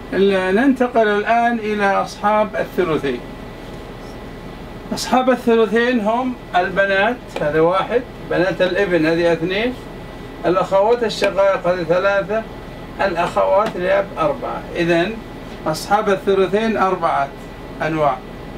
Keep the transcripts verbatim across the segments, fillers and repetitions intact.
ننتقل الآن إلى أصحاب الثلثين. أصحاب الثلثين هم البنات، هذا واحد، بنات الابن هذه اثنين، الأخوات الشقائق هذه ثلاثة، الأخوات لأب أربعة. إذن أصحاب الثلثين أربعة أنواع.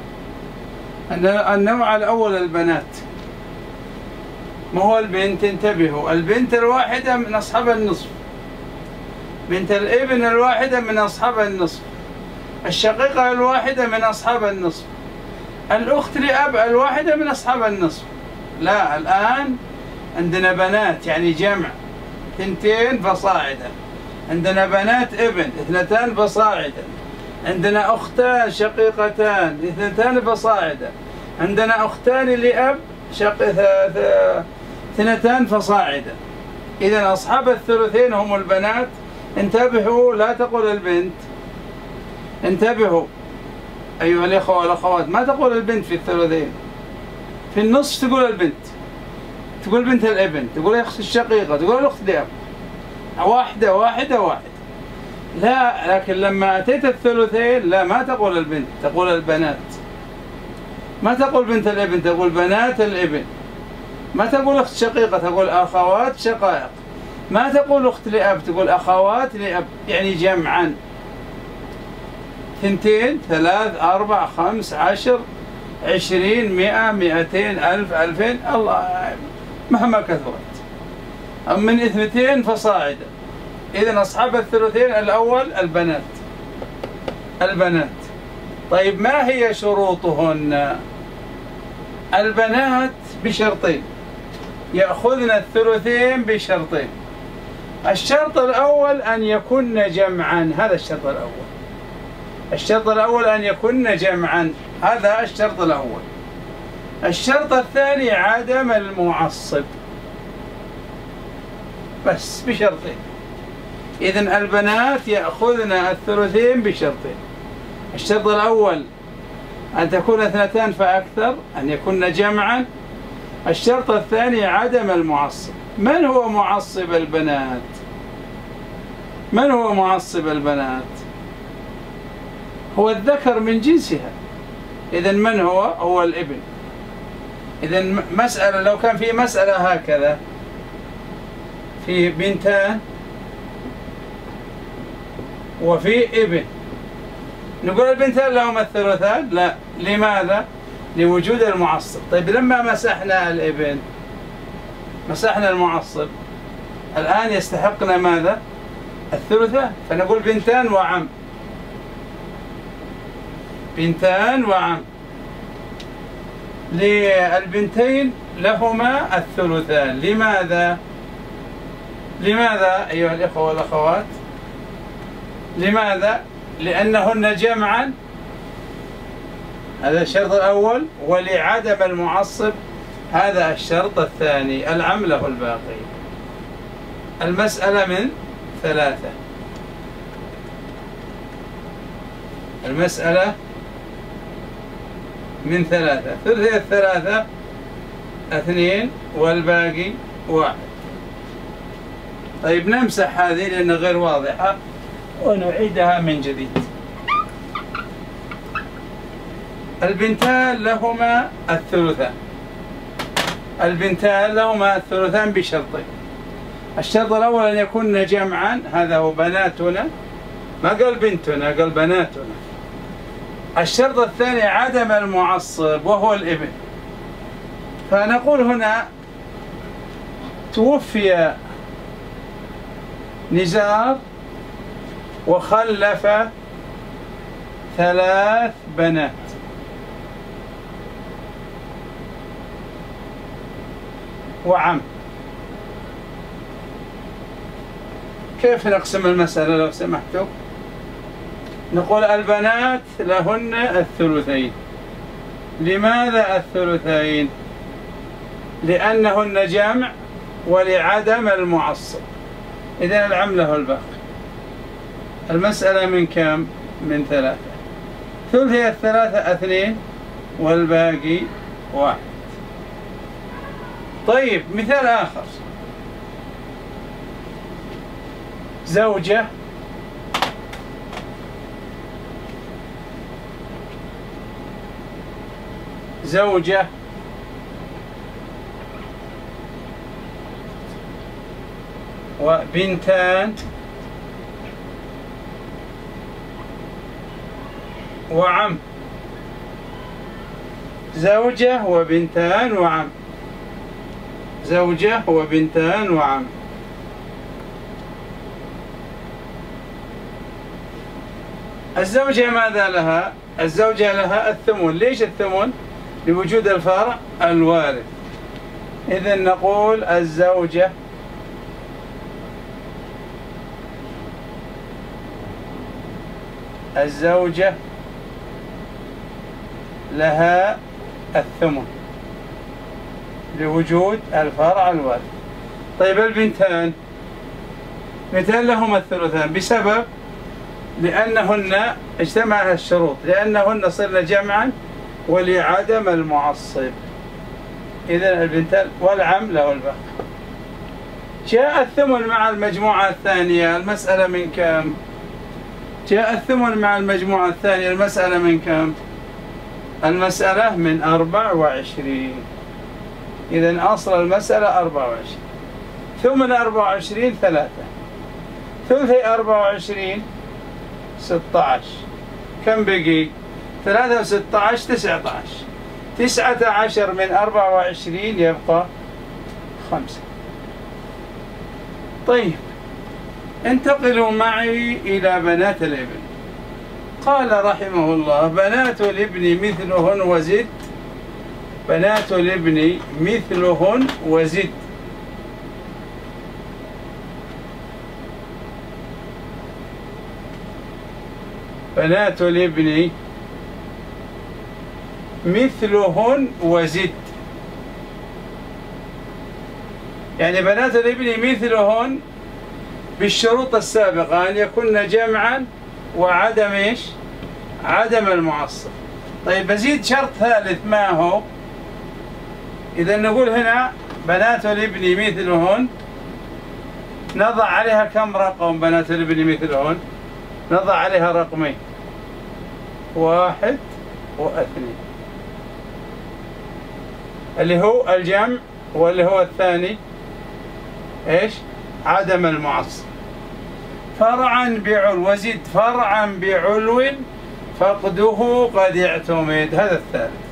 النوع الأول البنات. ما هو البنت؟ انتبهوا، البنت الواحدة من أصحاب النصف، بنت الابن الواحدة من أصحاب النصف، الشقيقة الواحدة من أصحاب النصف، الأخت لأب الواحدة من أصحاب النصف. لا، الآن عندنا بنات يعني جمع اثنتين فصاعدا، عندنا بنات ابن اثنتان فصاعدا، عندنا أختان شقيقتان اثنتان فصاعدا، عندنا أختان لأب شق اثنتان فصاعدا. إذن أصحاب الثلثين هم البنات. انتبهوا، لا تقول البنت، انتبهوا أيها الإخوة والأخوات، ما تقول البنت في الثلثين. في النصف تقول البنت، تقول بنت الابن، تقول الأخت الشقيقة، تقول الأخت لأب، واحدة واحدة واحدة. لا، لكن لما أتيت الثلثين لا، ما تقول البنت، تقول البنات. ما تقول بنت الابن، تقول بنات الابن. ما تقول أخت شقيقة، تقول أخوات شقائق. ما تقول أخت لأب، تقول أخوات لأب، يعني جمعا. ثنتين، ثلاث، أربع، خمس، عشر، عشرين، مئة، مئتين، ألف، ألفين، الله مهما كثرت، من اثنتين فصاعدا. إذن أصحاب الثلثين الأول البنات. البنات. طيب ما هي شروطهن؟ البنات بشرطين، يأخذن الثلثين بشرطين. الشرط الأول أن يكن جمعا، هذا الشرط الأول. الشرط الأول أن يكن جمعا، هذا الشرط الأول. الشرط الثاني عدم المعصب، بس بشرطين. إذن البنات يأخذن الثلثين بشرطين. الشرط الأول أن تكون اثنتان فأكثر، أن يكن جمعا. الشرط الثاني عدم المعصب. من هو معصب البنات؟ من هو معصب البنات؟ هو الذكر من جنسها. إذن من هو؟ هو الابن. إذن مسألة، لو كان في مسألة هكذا، في بنتان وفي ابن، نقول البنتان لهما الثلثان؟ لا. لماذا؟ لوجود المعصب. طيب لما مسحنا الابن، مسحنا المعصب، الآن يستحقنا ماذا؟ الثلثان، فنقول بنتان وعم. بنتان وعم. للبنتين لهما الثلثان. لماذا؟ لماذا أيها الإخوة والأخوات؟ لماذا؟ لأنهن جمعا، هذا الشرط الأول، ولعدم المعصب، هذا الشرط الثاني. العم له الباقي. المسألة من ثلاثة. المسألة من ثلاثة. ثلثي الثلاثة اثنين والباقي واحد. طيب نمسح هذه لأنها غير واضحة ونعيدها من جديد. البنتان لهما الثلثان. البنتان لهما الثلثان بشرطين. الشرط الأول أن يكون جمعا، هذا هو بناتنا، ما قال بنتنا، قال بناتنا. الشرط الثاني عدم المعصب وهو الابن. فنقول هنا توفي نزار وخلف ثلاث بنات. وعم. كيف نقسم المسألة لو سمحتوا؟ نقول البنات لهن الثلثين. لماذا الثلثين؟ لأنهن جمع ولعدم المعصب. إذن العم له الباقي. المسألة من كم؟ من ثلاثة. ثلثي الثلاثة اثنين والباقي واحد. طيب مثال آخر، زوجة زوجة وبنتان وعم. زوجة وبنتان وعم. زوجة وبنتان وعم. الزوجة ماذا لها؟ الزوجة لها الثمن. ليش الثمن؟ لوجود الفرع الوارث. إذن نقول الزوجة الزوجة لها الثمن لوجود الفرع الوارث. طيب البنتان، بنتان لهما الثلثان بسبب لأنهن اجتمع الشروط، لأنهن صرن جمعا ولعدم المعصب. إذن البنتان والعم له الباقي. جاء الثمن مع المجموعة الثانية، المسألة من كم؟ جاء الثمن مع المجموعة الثانية، المسألة من كم؟ المسألة من أربع وعشرين. إذن أصل المسألة أربع وعشرين. ثمن أربع وعشرين ثلاثة. ثلثي أربع وعشرين ستة عشر. كم بقي؟ ثلاثة وستة عشر تسعة عشر. تسعة عشر من أربع وعشرين يبقى خمسة. طيب انتقلوا معي إلى بنات الابن. قال رحمه الله: بنات الابن مثلهن وزد. بنات الابن مثلهن وزد. بنات الابن مثلهن وزد. يعني بنات الابن مثلهن بالشروط السابقة، أن يكون جمعا وعدم إيش؟ عدم المعصب. طيب بزيد شرط ثالث، ما هو؟ إذا نقول هنا بنات الابن مثلهن، نضع عليها كم رقم؟ بنات الابن مثلهن نضع عليها رقمين، واحد واثنين، اللي هو الجمع، واللي هو الثاني ايش؟ عدم المعصب. فرعا بعلو وزد فرعا بعلو فقده قد اعتمد. هذا الثالث.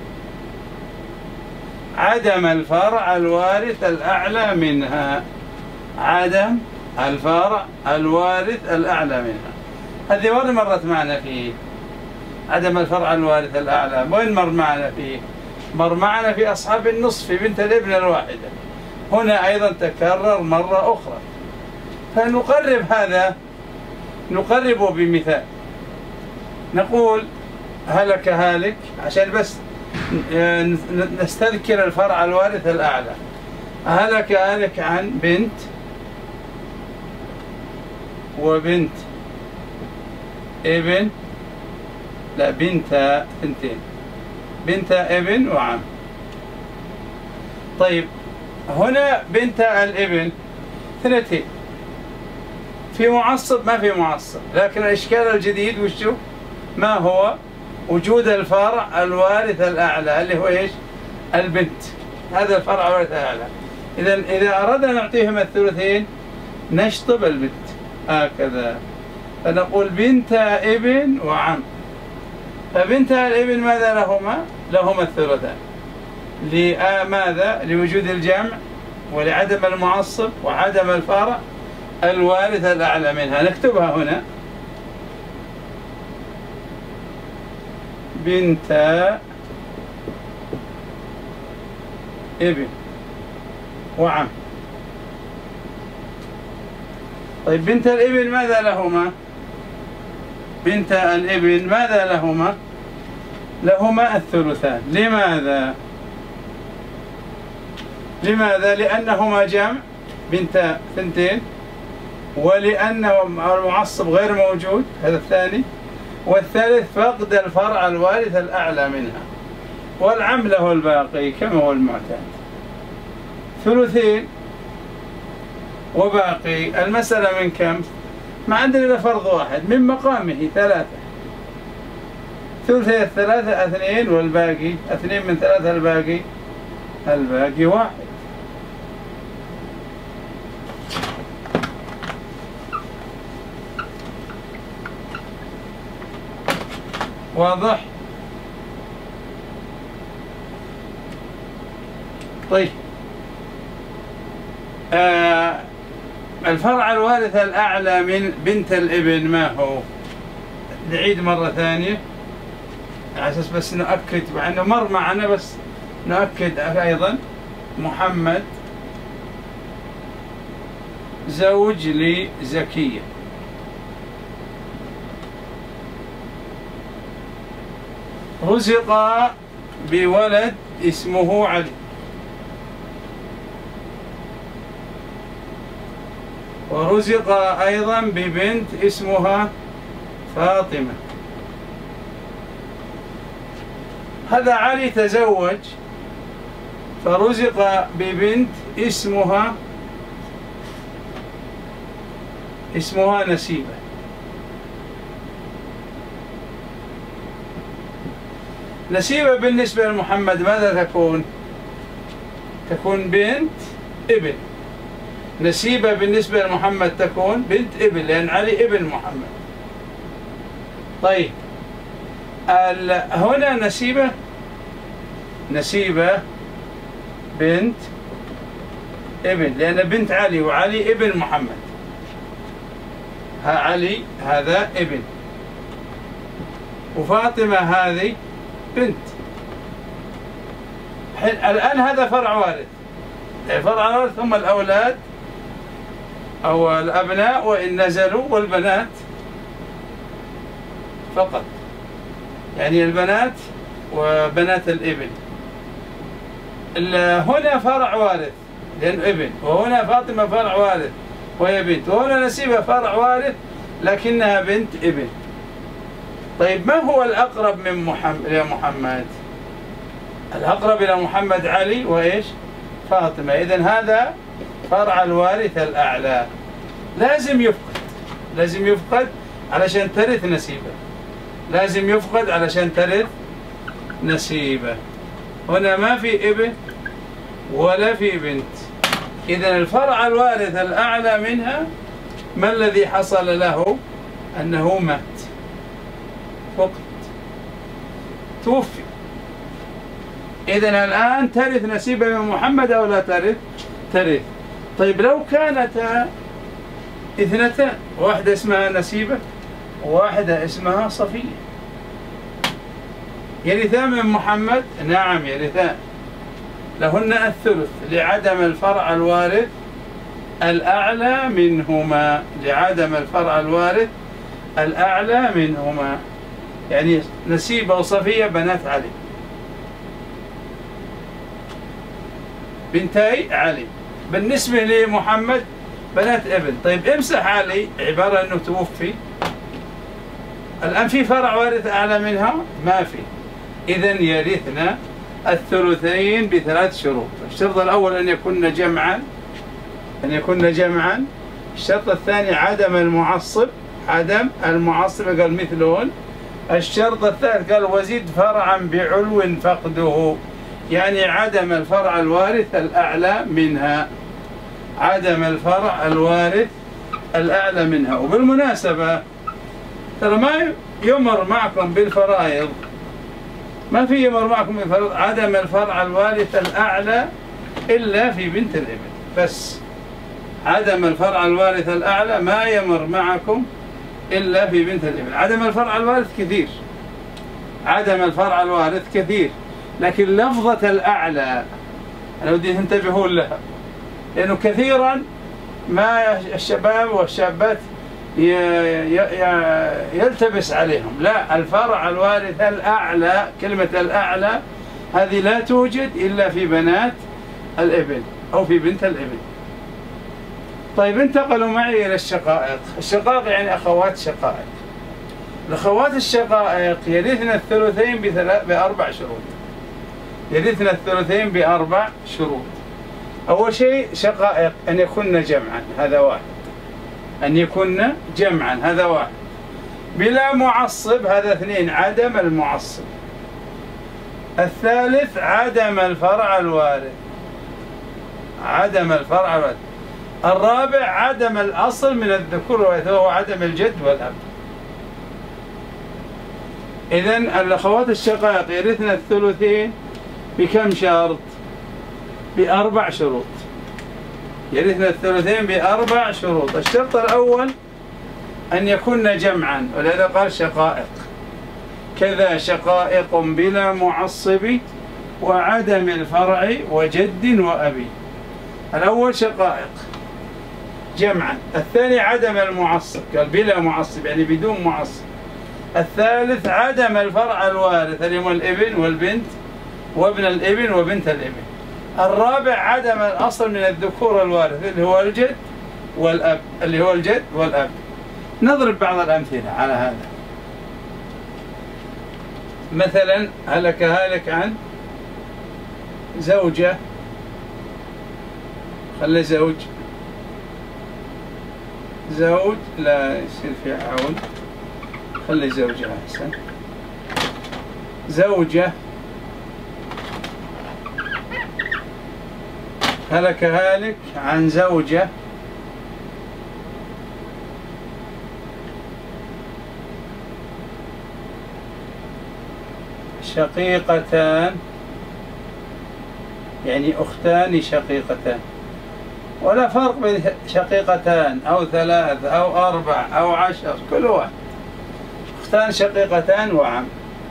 عدم الفرع الوارث الأعلى منها. عدم الفرع الوارث الأعلى منها. هذه وين مرت معنا فيه؟ عدم الفرع الوارث الأعلى وين مر معنا فيه؟ مر معنا في أصحاب النصف في بنت الابن الواحدة. هنا أيضا تكرر مرة أخرى. فنقرب هذا، نقربه بمثال. نقول هلك هالك، عشان بس نستذكر الفرع الوارث الأعلى. هلك هالك عن بنت وبنت ابن، لا بنت ثنتين، بنت ابن وعم. طيب هنا بنت الابن اثنتين، في معصب ما في معصب، لكن الإشكال الجديد وشو؟ ما هو؟ وجود الفرع الوارث الأعلى اللي هو إيش؟ البنت. هذا الفرع الوارث الأعلى. إذا إذا أردنا نعطيهم الثلثين نشطب البنت هكذا، فنقول بنت ابن وعم. فبنت الابن ماذا لهما؟ لهما الثلثان. لماذا؟ لوجود الجمع ولعدم المعصب وعدم الفرع الوارث الأعلى منها. نكتبها هنا: بنت ابن وعم. طيب بنت الابن ماذا لهما؟ بنت الابن ماذا لهما؟ لهما الثلثان. لماذا؟ لماذا؟ لأنهما جمع، بنت ثنتين، ولأن المعصب غير موجود، هذا الثاني، والثالث فقد الفرع الوارث الأعلى منها، والعم له الباقي كما هو المعتاد. ثلثين وباقي. المسألة من كم؟ ما عندنا إلا فرض واحد من مقامه ثلاثة. ثلثي الثلاثة اثنين، والباقي اثنين من ثلاثة، الباقي الباقي واحد. واضح؟ طيب آه الفرع الوارث الأعلى من بنت الابن ما هو؟ نعيد مرة ثانية على أساس بس نؤكد، مع أنه مر معنا بس نؤكد أيضا. محمد زوج لزكية، رزق بولد اسمه علي، ورزق أيضا ببنت اسمها فاطمة. هذا علي تزوج فرزق ببنت اسمها اسمها نسيبة. نسيبة بالنسبة لمحمد ماذا تكون؟ تكون بنت ابن. نسيبة بالنسبة لمحمد تكون بنت ابن، لأن علي ابن محمد. طيب هنا نسيبة نسيبة بنت ابن، لأن بنت علي، وعلي ابن محمد. ها علي هذا ابن، وفاطمة هذه بنت. الآن هذا فرع وارث. فرع الوارث هم الأولاد أو الأبناء وإن نزلوا، والبنات فقط، يعني البنات وبنات الابن. هنا فرع وارث لأنه ابن، وهنا فاطمة فرع وارث وهي بنت، وهنا نسيبة فرع وارث لكنها بنت ابن. طيب ما هو الأقرب من محمد إلى محمد؟ الأقرب إلى محمد علي وإيش؟ فاطمة. إذن هذا فرع الوارث الأعلى، لازم يفقد، لازم يفقد علشان ترث نسيبة، لازم يفقد علشان ترث نسيبة. هنا ما في ابن ولا في بنت. إذن الفرع الوارث الأعلى منها ما الذي حصل له؟ أنه مات، فقد، توفي. إذن الآن ترث نسيبة من محمد أو لا ترث؟ ترث. طيب لو كانتا اثنتان، واحدة اسمها نسيبة وواحدة اسمها صفية، يرثان من محمد؟ نعم يرثان، لهن الثلث لعدم الفرع الوارث الأعلى منهما، لعدم الفرع الوارث الأعلى منهما. يعني نسيبة وصفية بنات علي، بنتي علي. بالنسبة لمحمد بنات ابن. طيب امسح علي عبارة أنه توفي، الآن في فرع وارث أعلى منها؟ ما في. إذن يرثنا الثلثين بثلاث شروط. الشرط الأول أن يكون جمعا، أن يكون جمعا. الشرط الثاني عدم المعصب، عدم المعصب قال مثلهن. الشرط الثالث قال وزيد فرعا بعلو فقده، يعني عدم الفرع الوارث الأعلى منها، عدم الفرع الوارث الأعلى منها. وبالمناسبة ترى ما يمر معكم بالفرائض، ما في يمر معكم بالفرائض عدم الفرع الوارث الأعلى إلا في بنت الابن بس. عدم الفرع الوارث الأعلى ما يمر معكم إلا في بنت الابن. عدم الفرع الوارث كثير، عدم الفرع الوارث كثير، لكن لفظة الأعلى أنا ودي تنتبهون لها، لأنه كثيرا ما الشباب والشابات يلتبس عليهم. لا، الفرع الوارث الأعلى، كلمة الأعلى هذه لا توجد إلا في بنات الابن أو في بنت الابن. طيب انتقلوا معي إلى الشقائق. الشقائق يعني أخوات شقائق. الأخوات الشقائق يرثن الثلثين بأربع شروط. يرثن الثلثين بأربع شروط. أول شيء شقائق أن يكن جمعا، هذا واحد. أن يكن جمعا، هذا واحد. بلا معصب هذا اثنين، عدم المعصب. الثالث عدم الفرع الوارث، عدم الفرع الوارث. الرابع عدم الأصل من الذكور وهو عدم الجد والأب. إذن الأخوات الشقائق يرثن الثلثين بكم شرط؟ بأربع شروط. يرثن الثلثين بأربع شروط. الشرط الأول أن يكون جمعا، ولهذا قال شقائق، كذا شقائق بلا معصب وعدم الفرع وجد وأبي. الأول شقائق جمعا، الثاني عدم المعصب، قال بلا معصب يعني بدون معصب. الثالث عدم الفرع الوارث اللي هو الابن والبنت وابن الابن وبنت الابن. الرابع عدم الأصل من الذكور الوارث اللي هو الجد والأب، اللي هو الجد والأب. نضرب بعض الأمثلة على هذا. مثلا هلك هالك عن زوجة، خلي زوج زوج لا يصير في عون، خلي زوجة أحسن. زوجة هلك هالك عن زوجة شقيقتان، يعني أختان شقيقتان، ولا فرق بين شقيقتان أو ثلاث أو أربع أو عشر، كل واحد أختان شقيقتان وعم.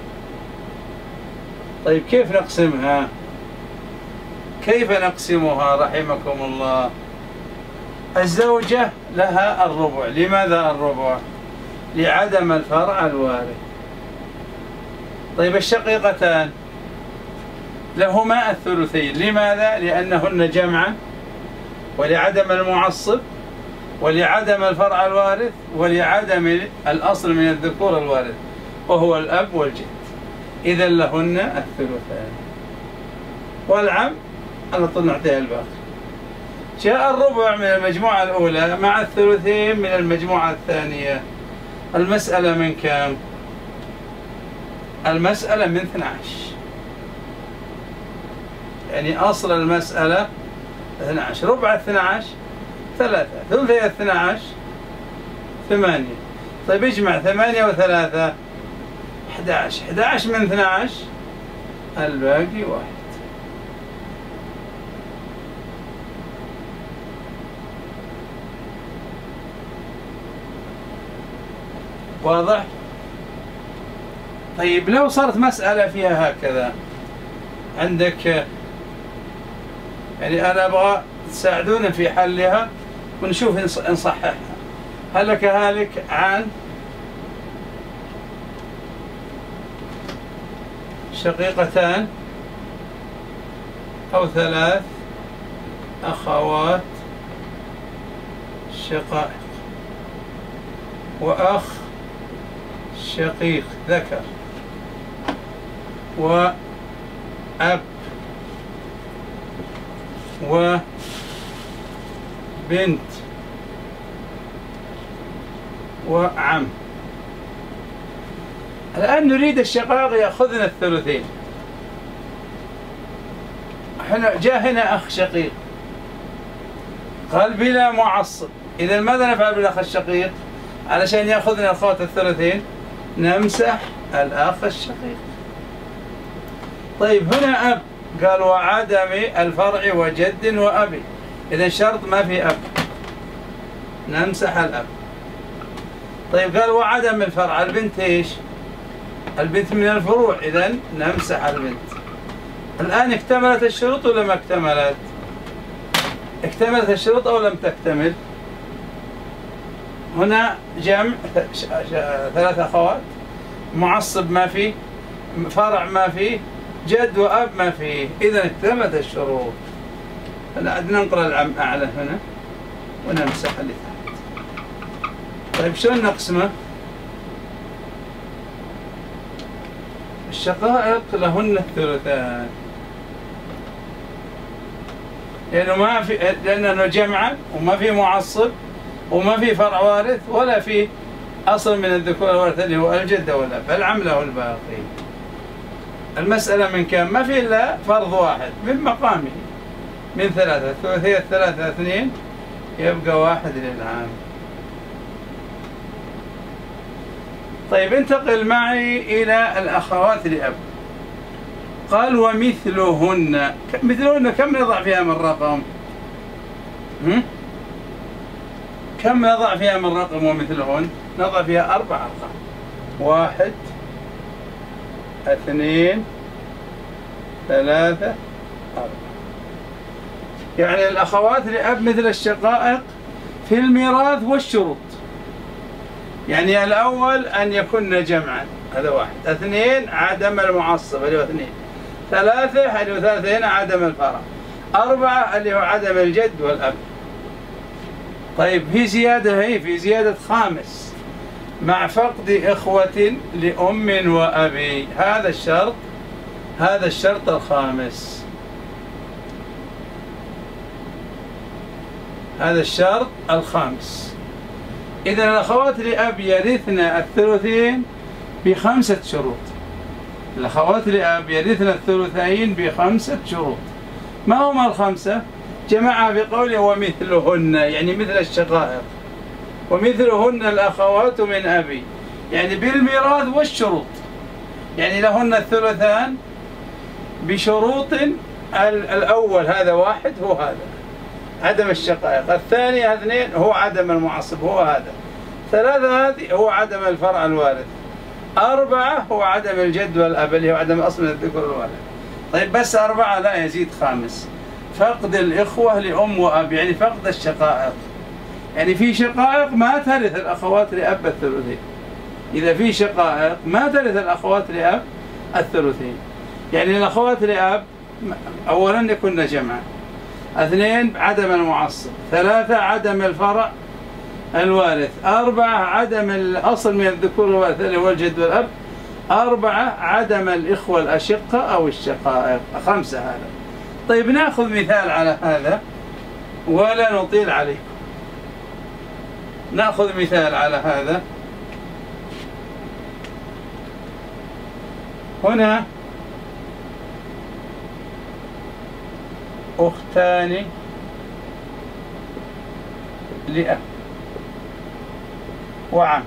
طيب كيف نقسمها؟ كيف نقسمها رحمكم الله؟ الزوجة لها الربع. لماذا الربع؟ لعدم الفرع الوارث. طيب الشقيقتان لهما الثلثين. لماذا؟ لأنهن جمعا، ولعدم المعصب، ولعدم الفرع الوارث، ولعدم الأصل من الذكور الوارث وهو الأب والجد. إذا لهن الثلثان. والعم على طول نعطيها الباقي. جاء الربع من المجموعة الأولى مع الثلثين من المجموعة الثانية. المسألة من كم؟ المسألة من اثني عشر، يعني أصل المسألة اثني عشر. ربع اثني عشر ثلاثة، ثلثي اثني عشر ثمانية. طيب اجمع ثمانية وثلاثة أحد عشر، أحد عشر من اثني عشر الباقي واحد. واضح؟ طيب لو صارت مسألة فيها هكذا عندك، يعني أنا أبغى تساعدونا في حلها ونشوف نصححها. هلك هالك عن شقيقتان أو ثلاث أخوات شقائق وأخ شقيق ذكر وأب وبنت وعم. الآن نريد الشقائق يأخذن الثلثين. احنا جاء هنا أخ شقيق قال بلا معصب. إذا ماذا نفعل بالأخ الشقيق؟ علشان يأخذن الأخوات الثلثين نمسح الأخ الشقيق. طيب هنا أب، قال وعدم الفرع وجد وأبي. إذا شرط ما في أب نمسح الأب. طيب قال وعدم الفرع، البنت إيش؟ البنت من الفروع، إذا نمسح البنت. الآن اكتملت الشروط ولا ما اكتملت؟ اكتملت الشروط أو لم تكتمل؟ هنا جمع ثلاث أخوات، معصب ما فيه، فرع ما فيه، جد وأب ما فيه، إذا اكتملت الشروط. ننقل العم أعلى هنا ونمسح اللي تحت. طيب شلون نقسمه؟ الشقائق لهن الثلثان، لأنه ما في، لأنه جمعا وما في معصب وما في فرع وارث ولا في أصل من الذكور والأنثى اللي هو الجد والأب، العم له الباقي. المسألة من كم؟ ما في إلا فرض واحد من مقامه من ثلاثة، ثلثي الثلاثة اثنين، يبقى واحد للعام. طيب انتقل معي إلى الأخوات لأب. قال ومثلهن، مثلهن كم نضع فيها من رقم؟ هم؟ كم نضع فيها من رقم ومثلهن؟ نضع فيها أربع أرقام، واحد اثنين ثلاثة أربعة. يعني الأخوات لأب مثل الشقائق في الميراث والشروط. يعني الأول أن يكن جمعا، هذا واحد. اثنين عدم المعصب اللي هو اثنين. ثلاثة اللي هو ثلاثة هنا عدم الفرع. أربعة اللي هو عدم الجد والأب. طيب في زيادة، هي في زيادة خامس مع فقد إخوة لأم وأبي. هذا الشرط، هذا الشرط الخامس، هذا الشرط الخامس. إذا الأخوات لأب يرثن الثلثين بخمسة شروط. الأخوات لأب يرثن الثلثين بخمسة شروط. ما هما الخمسة؟ جمعها بقوله ومثلهن، يعني مثل الشقائق. ومثلهن الأخوات من أبي، يعني بالميراث والشروط. يعني لهن الثلثان بشروط. الأول هذا واحد هو هذا عدم الشقائق، الثاني اثنين هو عدم المعصب هو هذا، ثلاثة هذه هو عدم الفرع الوارث، أربعة هو عدم الجد والأب اللي هو عدم أصل من الذكر والولد. طيب بس أربعة لا يزيد خامس، فقد الإخوة لأم وأب، يعني فقد الشقائق. يعني في شقائق ما ترث الأخوات لأب الثلثين. إذا في شقائق ما ترث الأخوات لأب الثلثين. يعني الأخوات لأب أولا يكون جمعا، اثنين عدم المعصب، ثلاثة عدم الفرع الوارث، أربعة عدم الأصل من الذكور والأنثى اللي هو الجد والأب، أربعة عدم الإخوة الأشقة أو الشقائق، خمسة هذا. طيب نأخذ مثال على هذا ولا نطيل عليكم. نأخذ مثال على هذا. هنا أختان لأب وعم.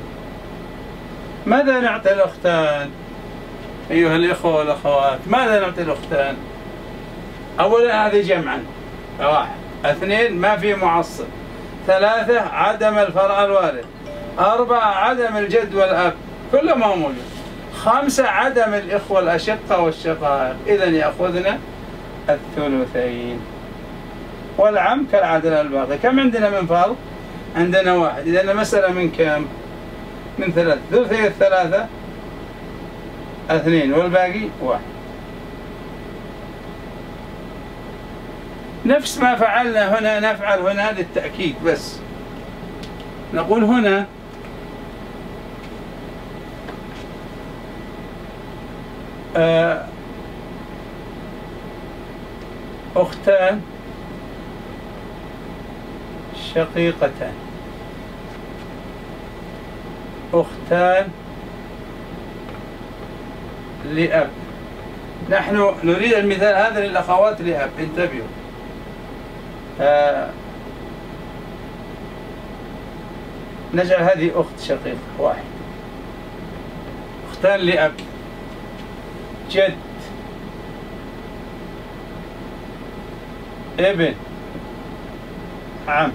ماذا نعطي الأختان أيها الإخوة والأخوات؟ ماذا نعطي الأختان؟ أولا هذه جمعا، واحد. اثنين ما في معصب. ثلاثة عدم الفرع الوارث. أربعة عدم الجد والأب كله ما هو موجود. خمسة عدم الإخوة الأشقة والشقائق، إذا يأخذنا الثلثين. والعم كالعدل الباقي. كم عندنا من فرض؟ عندنا واحد. إذا المسألة من كم؟ من ثلاثة. ثلثي الثلاثة اثنين والباقي واحد. نفس ما فعلنا هنا نفعل هنا للتأكيد بس. نقول هنا آه أختان شقيقتان، أختان لأب. نحن نريد المثال هذا للأخوات لأب، انتبهوا. آه نجعل هذه أخت شقيقة واحد، أختان لأب، جد، ابن، عم.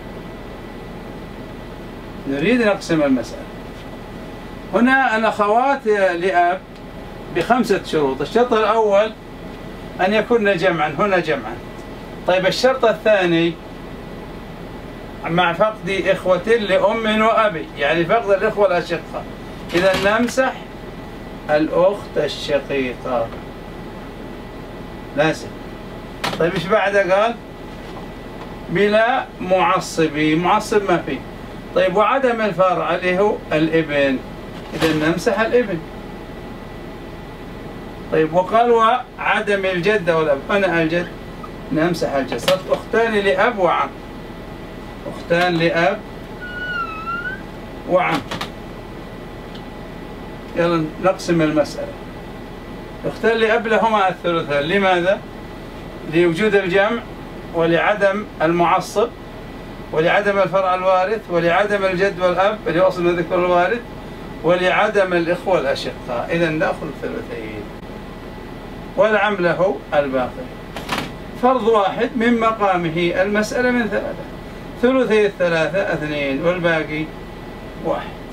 نريد نقسم المسألة. هنا الأخوات لأب بخمسة شروط. الشرط الأول أن يكون جمعا، هنا جمعا. طيب الشرط الثاني مع فقد إخوة لأم وأبي، يعني فقد الإخوة الأشقة. إذا نمسح الأخت الشقيقة لازم. طيب إيش بعد قال؟ بلا معصبي، معصب ما فيه. طيب وعدم الفرع اللي هو الابن، إذا نمسح الابن. طيب وقال وعدم الجد والأب، هنا الجد نمسح الجد. صارت أختان لأب وعم، أختان لأب وعم. يلا نقسم المسألة. اختار لأب لهما الثلثان. لماذا؟ لوجود الجمع، ولعدم المعصب، ولعدم الفرع الوارث، ولعدم الجد والأب اللي هو أصل من ذكر الوارث، ولعدم الإخوة الأشقاء. إذا نأخذ الثلثين والعم له الباقي. فرض واحد من مقامه المسألة من ثلاثة، ثلثي الثلاثة اثنين والباقي واحد.